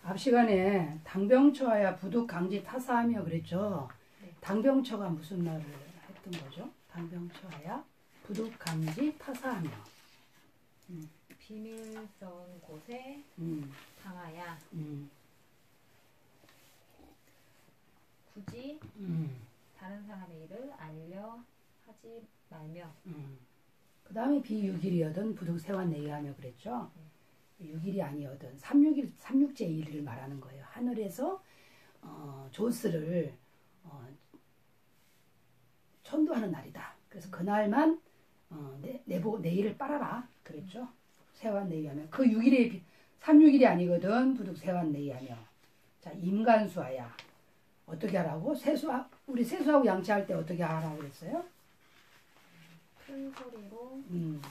앞 시간에 당병처하여 부득강지 타사하며 그랬죠. 네. 당병처가 무슨 말을 했던 거죠? 당병처하여 부득강지 타사하며. 비밀스러운 곳에 당하야 굳이 다른 사람의 일을 알려 하지 말며 그 다음에 비육일이여든 부득세와 내의하며 그랬죠. 육일이 아니어든 삼육제 일을 말하는 거예요. 하늘에서 조스를 천도하는 날이다. 그래서 그날만 내일을 빨아라 그랬죠. 세와 내의하며 그 6일이 3육일이 아니거든 부득세와 내의하며. 자, 임간수하야 어떻게 하라고? 우리 세수하고 양치할 때 어떻게 하라고 그랬어요? 큰 소리로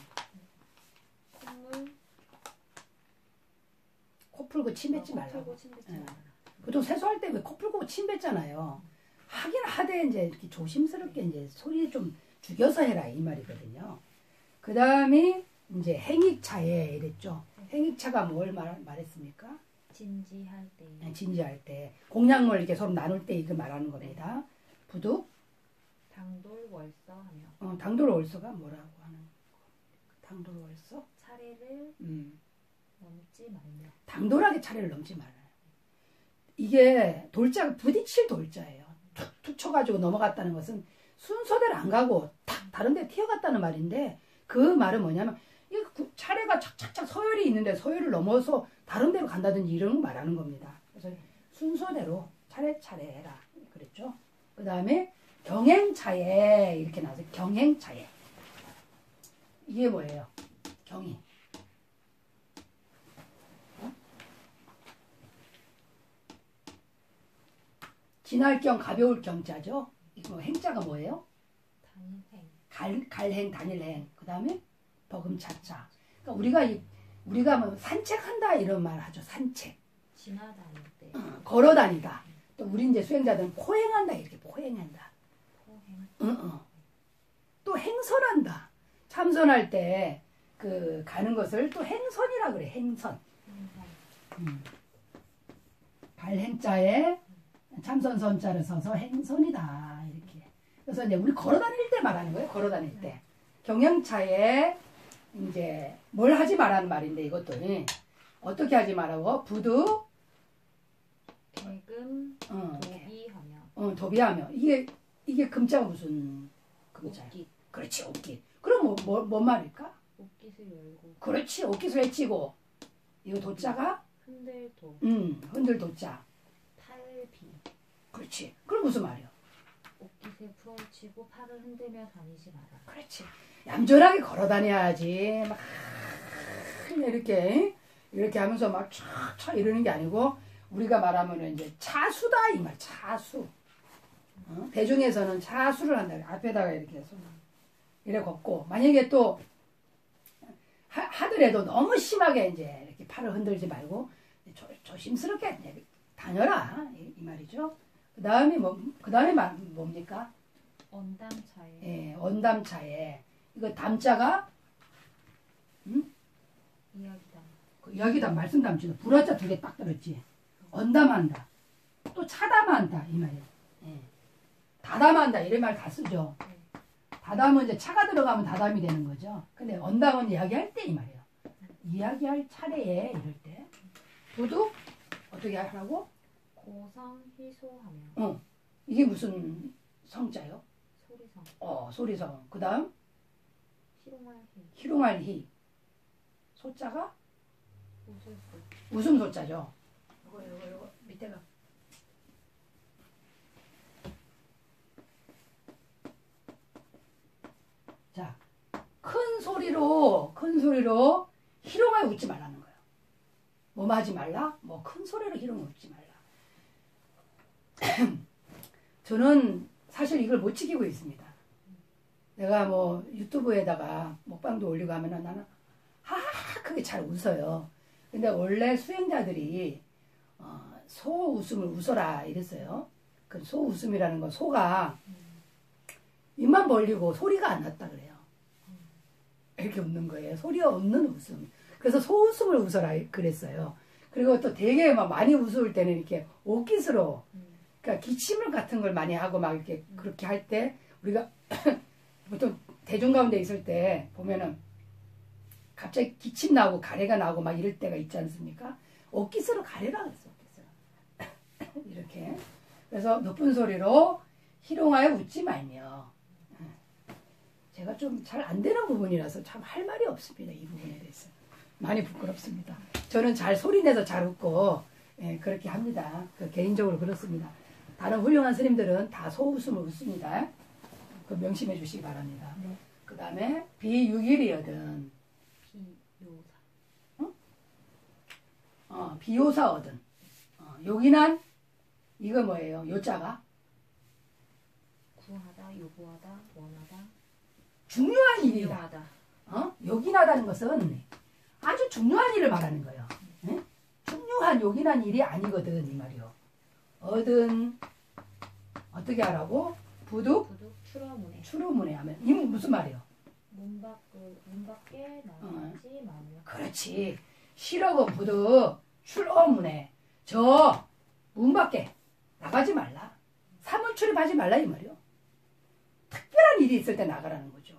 코 풀고 침 뱉지 말라고. 보통 세수할 때 왜 코 풀고 침 뱉잖아요. 하긴 하되 이제 이렇게 조심스럽게 이제 소리 좀 죽여서 해라 이 말이거든요. 그 다음에 이제 행익차에 이랬죠. 행익차가 뭘 말했습니까? 진지할 때. 네, 진지할 때 공약물 이렇게 서로 나눌 때 이거 말하는 겁니다. 부득 당돌월서하며. 당돌월서가 뭐라고 하는 거? 당돌월서? 차례를 넘지 말며. 당돌하게 차례를 넘지 말아요. 이게 돌자가 부딪힐 돌자예요. 툭툭 쳐가지고 넘어갔다는 것은 순서대로 안 가고 탁 다른 데 튀어갔다는 말인데 그 말은 뭐냐면 이 차례가 착착착 서열이 있는데 서열을 넘어서 다른 데로 간다든지 이런 거 말하는 겁니다. 그래서 순서대로 차례차례 해라 그랬죠. 그 다음에 경행차례 이렇게 나와서 경행차례 이게 뭐예요? 경이 지날 경 가벼울 경자죠. 이거 행자가 뭐예요? 갈행 단일행 그 다음에 버금차차. 그러니까 우리가 뭐 산책한다 이런 말 하죠. 산책. 지나다닐 때. 걸어다니다. 또 우리 이제 수행자들은 포행한다 이렇게 포행한다. 또 행선한다. 참선할 때 그 가는 것을 또 행선이라 그래. 행선. 갈행자에 참선선자를 써서 행선이다 이렇게. 그래서 이제 우리 걸어다닐 때 말하는 거예요. 걸어다닐 때. 경영차에 이제 뭘 하지 말라는 말인데 이것도 어떻게 하지 말라고? 부득 개금 도비하며. 도비하며. 이게 금자가 무슨 금자야? 옷깃. 그렇지, 옷깃. 그럼 뭔 말일까? 옷깃을 열고. 그렇지, 옷깃을 헤치고. 이거 도자가? 흔들도. 흔들도자. 탈비. 그렇지. 그럼 무슨 말이야? 옷깃을 풀어치고 팔을 흔들며 다니지 마라. 그렇지. 얌전하게 걸어 다녀야지. 막 이렇게 하면서 막 촥촥 이러는 게 아니고 우리가 말하면 이제 차수다 이 말. 차수. 대중에서는 차수를 한다. 앞에다가 이렇게 해서 이래 걷고 만약에 또 하더라도 너무 심하게 이제 이렇게 팔을 흔들지 말고 조심스럽게 다녀라 이 말이죠. 그 다음에 뭡니까? 언담차에. 예, 언담차에. 이거 담자가 이야기담. 그 이야기담 말씀담지도 불화자 두 개 딱 들었지. 언담한다. 또 차담한다 이 말이에요. 예. 다담한다 이런 말 다 쓰죠. 다담은 이제 차가 들어가면 다담이 되는 거죠. 근데 언담은 이야기할 때 이 말이에요. 이야기할 차례에 이럴 때 부득 어떻게 하라고? 고성희소하며. 이게 무슨 성자요? 소리성. 소리성. 그 다음 희롱할희. 희롱할희. 소자가 웃을소. 웃음소자죠. 이거 밑에가 자, 큰 소리로 희롱하여 웃지 말라는 거예요. 뭐 하지 말라? 뭐 큰 소리로 희롱하여 웃지 말라. 저는 사실 이걸 못 지키고 있습니다. 내가 뭐 유튜브에다가 먹방도 올리고 하면은 나는 크게 잘 웃어요. 근데 원래 수행자들이 소웃음을 웃어라 이랬어요. 그 소웃음이라는 건 소가 입만 벌리고 소리가 안 났다 그래요. 이렇게 웃는 거예요. 소리가 없는 웃음. 그래서 소웃음을 웃어라 그랬어요. 그리고 또 되게 막 많이 웃을 때는 이렇게 옷깃으로 그러니까 기침을 같은 걸 많이 하고 막 이렇게 그렇게 할 때 우리가 보통 대중 가운데 있을 때 보면은 갑자기 기침 나오고 가래가 나오고 막 이럴 때가 있지 않습니까? 옷깃으로 가래라 그랬어. 옷깃으로. 이렇게. 그래서 높은 소리로 희롱하여 웃지 말며. 제가 좀 잘 안 되는 부분이라서 참 할 말이 없습니다. 이 부분에 대해서. 많이 부끄럽습니다. 저는 잘 소리내서 잘 웃고 예, 그렇게 합니다. 개인적으로 그렇습니다. 다른 훌륭한 스님들은 다 소웃음을 웃습니다. 그 명심해 주시기 바랍니다. 네. 그 다음에 비유길이거든. 비요사. 비요사거든. 요긴한 이거 뭐예요? 요자가 구하다, 요구하다, 원하다, 중요한 일이다. 중요하다. 요긴하다는 것은 아주 중요한 일을 말하는 거예요. 예? 중요한 요긴한 일이 아니거든 이 말이요. 어떻게 하라고? 부득 추러문에. 추로문에 하면 이 무슨 말이요? 문 밖에 나가지 말며. 그렇지. 싫어고 부득 출어문에 저 문 밖에 나가지 말라. 사문 출입하지 말라 이 말이요. 특별한 일이 있을 때 나가라는 거죠.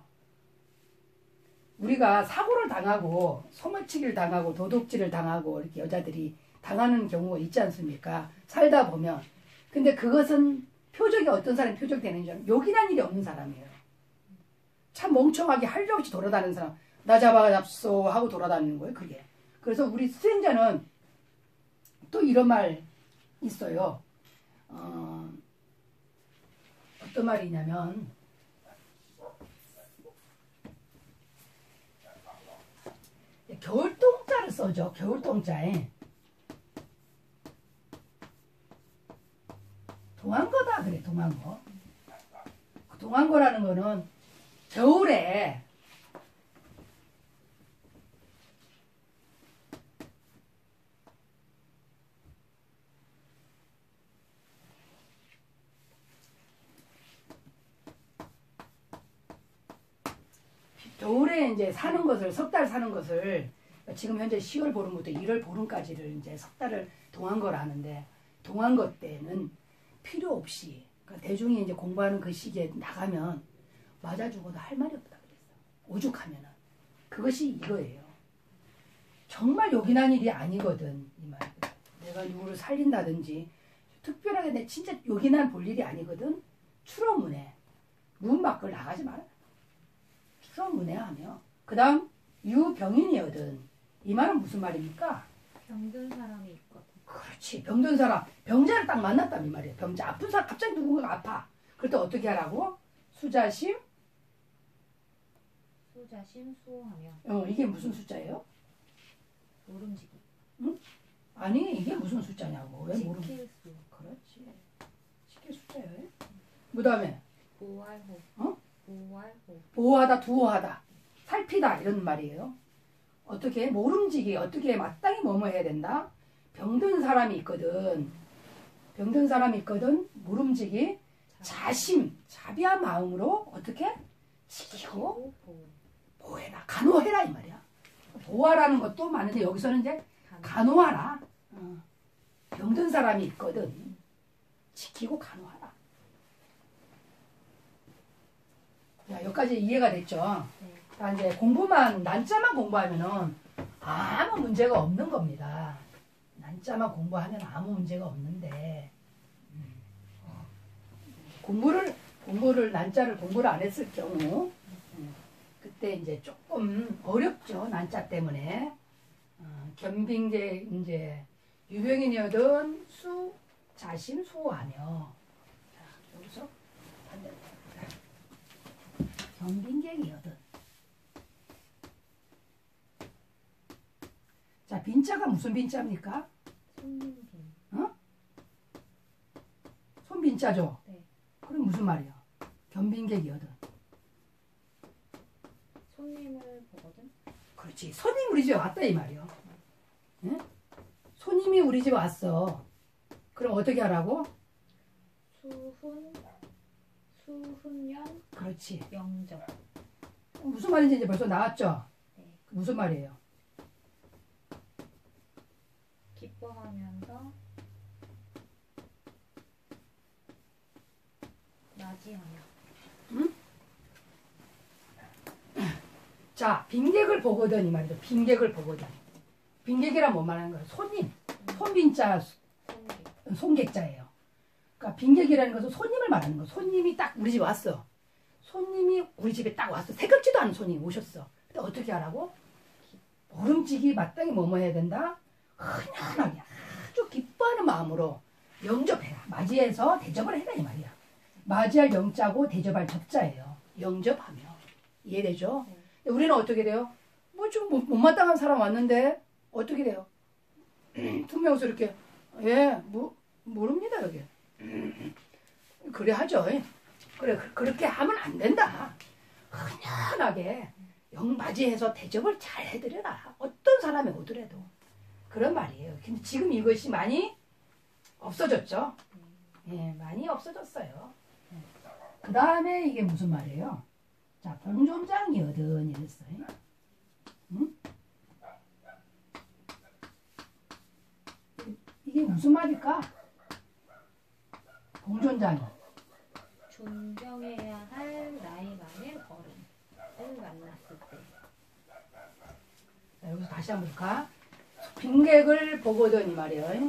우리가 사고를 당하고 소매치기를 당하고 도둑질을 당하고 이렇게 여자들이 당하는 경우가 있지 않습니까? 살다 보면. 근데 그것은 표적이 어떤 사람이 표적되는 줄 알면 요긴한 일이 없는 사람이에요. 참 멍청하게 할 일 없이 돌아다니는 사람. 나 잡소 하고 돌아다니는 거예요. 그게. 그래서 우리 수행자는 또 이런 말 있어요. 어떤 말이냐면 겨울동자를 써죠. 겨울동자에 동안거다 그래. 동안거. 동안거라는 거는 겨울에 겨울에 이제 사는 것을 석 달 사는 것을 지금 현재 10월 보름부터 1월 보름까지를 이제 석 달을 동안거라 하는데 동안거 때는 필요 없이 그러니까 대중이 이제 공부하는 그 시기에 나가면 맞아 죽어도 할 말이 없다 그랬어. 오죽하면은 그것이 이거예요. 정말 요긴한 일이 아니거든 이 말. 내가 누구를 살린다든지 특별하게 내 진짜 요긴한 볼 일이 아니거든. 추러문에 문 밖을 나가지 마라. 추러문에 하며 그 다음 유병인이거든. 이 말은 무슨 말입니까? 병든 사람이 있거든. 그렇지. 병든 사람 병자를 딱 만났다는 말이에요. 병자 아픈 사람 갑자기 누군가가 아파. 그럴 때 어떻게 하라고? 수자심 수호하며. 이게 무슨 숫자예요? 모름지기. 응? 아니 이게 무슨 숫자냐고. 왜 모름? 지킬 수. 그렇지. 지킬 숫자예요. 그 다음에 보활호. 보활호. 보호하다 두호하다 살피다 이런 말이에요. 어떻게 모름지기 어떻게 마땅히 뭐뭐 해야 된다. 병든 사람이 있거든. 모름지기 자심 자비한 마음으로 어떻게 지키고 보호해라 간호해라 이 말이야. 보호하라는 것도 많은데 여기서는 이제 간호하라. 병든 사람이 있거든. 지키고 간호하라. 야, 여기까지 이해가 됐죠? 네. 그러니까 이제 난자만 공부하면은 아무 문제가 없는 겁니다. 난자만 공부하면 아무 문제가 없는데, 난자를 공부를 안 했을 경우, 그때 이제 조금 어렵죠. 난자 때문에. 겸빙계 이제 유병인이어든 자심 수호하며. 자, 여기서 반대로. 겸빙객이거든. 자, 빈자가 무슨 빈자입니까? 손님빈. 손빈자죠? 네. 그럼 무슨 말이야? 겸빙객이거든. 손님을 보거든. 그렇지. 손님 우리 집에 왔다 이 말이요. 응? 손님이 우리 집에 왔어. 그럼 어떻게 하라고? 수훈년. 그렇지. 영접. 무슨 말인지 이제 벌써 나왔죠? 네. 무슨 말이에요? 기뻐하면서 맞이하며. 자, 빈객을 보거든 이 말이죠. 빈객을 보거든. 빈객이란 뭔 말하는 거예요? 손님. 손빈자 손객자예요. 그러니까 빈객이라는 것은 손님을 말하는 거예요. 손님이 딱 우리 집에 왔어. 손님이 우리 집에 딱 왔어. 새롭지도 않은 손님이 오셨어. 근데 어떻게 하라고? 모름지기 마땅히 뭐뭐 해야 된다? 흔한하게 아주 기뻐하는 마음으로 영접해라. 맞이해서 대접을 해라 이 말이야. 맞이할 영자고 대접할 접자예요. 영접하며. 이해되죠? 네. 우리는 어떻게 돼요? 뭐 좀 못마땅한 사람 왔는데 어떻게 돼요? 투명해서 이렇게 모릅니다 여기. 그래 하죠. 그래 그렇게 하면 안 된다. 흔하게 맞이해서 대접을 잘 해드려라. 어떤 사람이 오더라도 그런 말이에요. 근데 지금 이것이 많이 없어졌죠. 예, 많이 없어졌어요. 그 다음에 이게 무슨 말이에요? 자, 공존장이거든 이랬어요. 응? 이게 무슨 말일까? 공존장이. 존경해야 할 나이 많은 어른을 만났을 때. 자, 여기서 다시 한번 볼까? 빈객을 보거든 이 말이에요.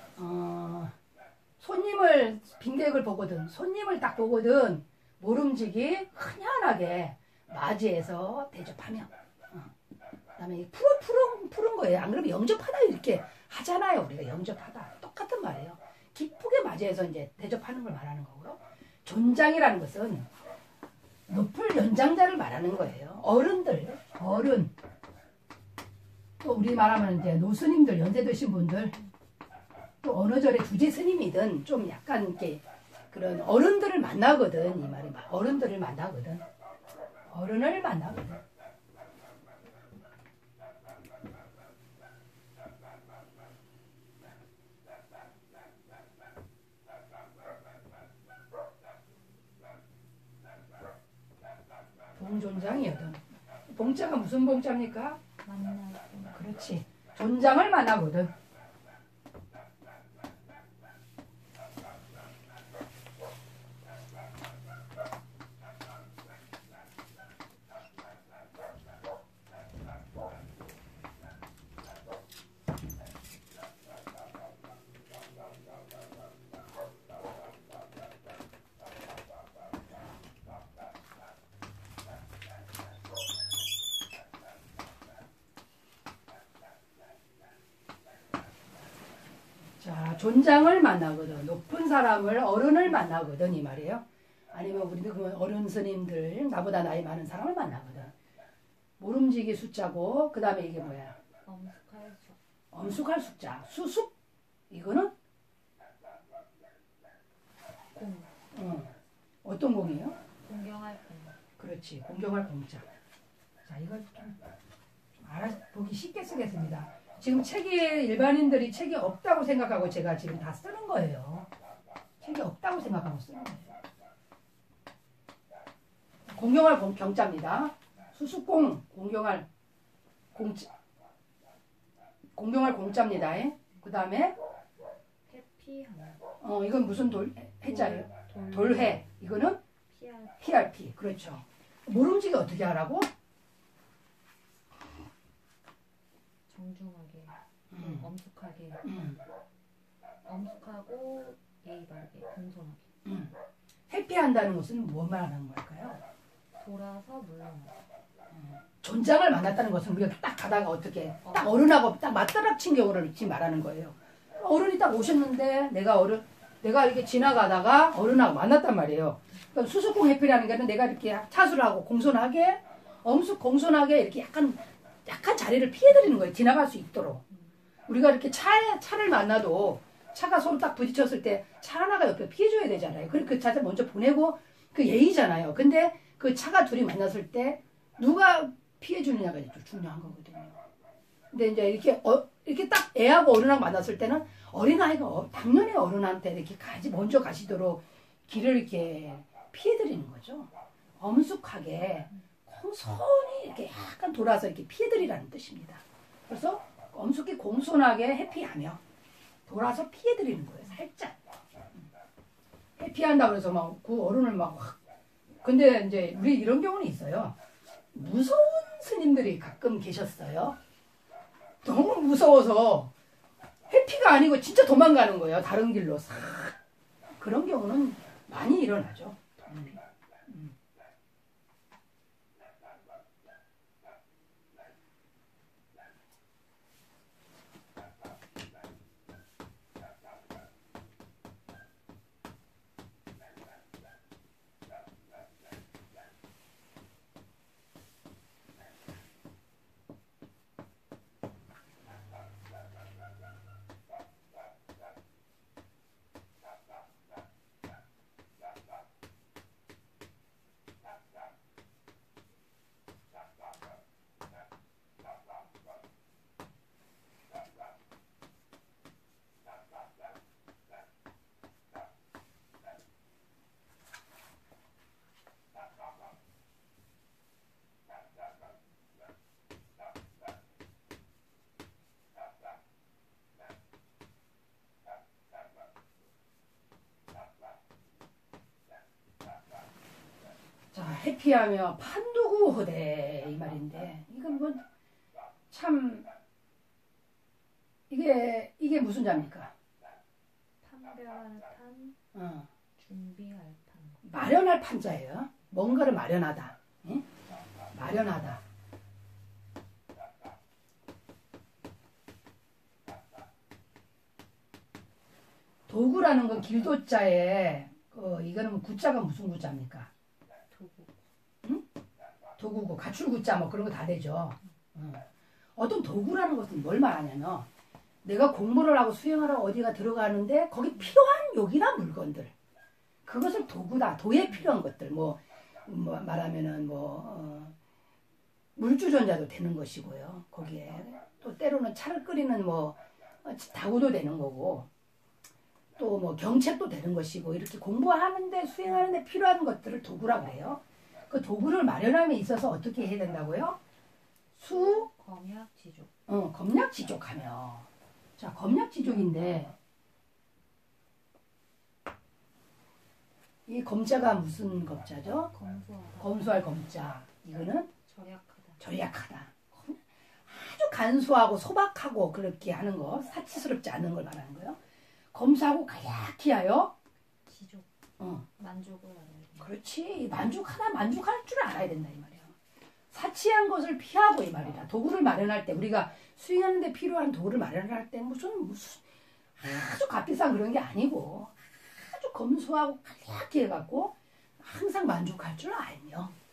빈객을 보거든. 손님을 딱 보거든. 모름지기 흔연하게 맞이해서 대접하며. 그다음에 푸른 거예요. 안 그러면 영접하다 이렇게 하잖아요. 우리가 영접하다 똑같은 말이에요. 기쁘게 맞이해서 이제 대접하는 걸 말하는 거고요. 존장이라는 것은 높을 연장자를 말하는 거예요. 어른들, 어른. 또 우리 말하면 이제 노스님들, 연세 드신 분들, 또 어느 절의 주제 스님이든 좀 약간 이렇게 그런 어른들을 만나거든 이 말이. 어른들을 만나거든. 어른을 만나거든. 봉존장이거든. 봉자가 무슨 봉자입니까? 만나고. 그렇지. 존장을 만나거든. 자, 존장을 만나거든. 높은 사람을, 어른을 만나거든 이 말이에요. 아니면 우리도 그 어른 스님들, 나보다 나이 많은 사람을 만나거든. 모름지기 숫자고, 그 다음에 이게 뭐야? 엄숙할 수. 엄숙할 숫자. 수숙? 이거는? 공. 어떤 공이에요? 공경할 공. 그렇지. 공경할 공자. 자, 이걸 좀 보기 쉽게 쓰겠습니다. 지금 일반인들이 책이 없다고 생각하고 제가 지금 다 쓰는 거예요. 책이 없다고 생각하고 쓰는 거예요. 공경할 경자입니다. 수수공, 공경할 공자입니다. 그 다음에 회피하며. 이건 무슨 해자예요? 돌해. 이거는 PRP. 그렇죠. 모름지기 어떻게 하라고? 정중하게, 엄숙하게, 엄숙하고 예의 바르게, 공손하게. 회피한다는 것은 무엇 말하는 걸까요? 돌아서 물러나다. 존장을 만났다는 것은 우리가 딱 가다가 어떻게 딱 어른하고 딱 맞다닥친 경우를 지금 말하는 거예요. 어른이 딱 오셨는데 내가 이렇게 지나가다가 어른하고 만났단 말이에요. 그러니까 수수공 회피라는 거는 내가 이렇게 차술하고 공손하게 공손하게 이렇게 약간 자리를 피해드리는 거예요. 지나갈 수 있도록. 우리가 이렇게 차를 만나도 차가 서로 딱 부딪혔을 때 차 하나가 옆에 피해줘야 되잖아요. 그리고 그 차를 먼저 보내고 그 예의잖아요. 근데 그 차가 둘이 만났을 때 누가 피해주느냐가 중요한 거거든요. 근데 이제 이렇게 딱 애하고 어른하고 만났을 때는 어린아이가 당연히 어른한테 이렇게 먼저 가시도록 길을 이렇게 피해드리는 거죠. 엄숙하게 공손히 이렇게 약간 돌아서 이렇게 피해드리라는 뜻입니다. 그래서 엄숙히 공손하게 회피하며 돌아서 피해드리는 거예요. 살짝. 회피한다 그래서 막 그 어른을 막 확. 근데 이제 우리 이런 경우는 있어요. 무서운 스님들이 가끔 계셨어요. 너무 무서워서 회피가 아니고 진짜 도망가는 거예요. 다른 길로 싹. 그런 경우는 많이 일어나죠. 자, 회피하며 판도구호대 이 말인데 이건 뭐 참 이게 무슨 자입니까? 판별할 판, 준비할 판. 마련할 판자예요. 뭔가를 마련하다. 예? 마련하다. 도구라는 건 길도자에 이거는 구자가 무슨 구자입니까? 도구. 응? 도구고 가출구자 뭐 그런 거 다 되죠. 어떤 도구라는 것은 뭘 말하냐면 내가 공부를 하고 수행하러 어디가 들어가는데 거기 필요한 욕이나 물건들 그것을 도구다. 도에 필요한 것들 뭐 말하면은 물주전자도 되는 것이고요. 거기에 또 때로는 차를 끓이는 다구도 되는 거고 또 뭐 경책도 되는 것이고 이렇게 공부하는데 수행하는데 필요한 것들을 도구라고 해요. 그 도구를 마련함에 있어서 어떻게 해야 된다고요? 검약지족. 검약지족하며. 자, 검약지족인데 이 검자가 무슨 검자죠? 검소하다. 검소할 검자. 이거는 절약하다. 절약하다. 아주 간소하고 소박하고 그렇게 하는 거, 사치스럽지 않은 걸 말하는 거예요. 검소하고 가약히 하여 지족. 만족을 알아야 돼. 그렇지. 만족할 줄 알아야 된다 이 말이야. 사치한 것을 피하고 이 말이다. 도구를 마련할 때 우리가 수행하는 데 필요한 도구를 마련할 때 무슨 아주 값비싼 그런 게 아니고 아주 검소하고 가약히 해갖고 항상 만족할 줄 알며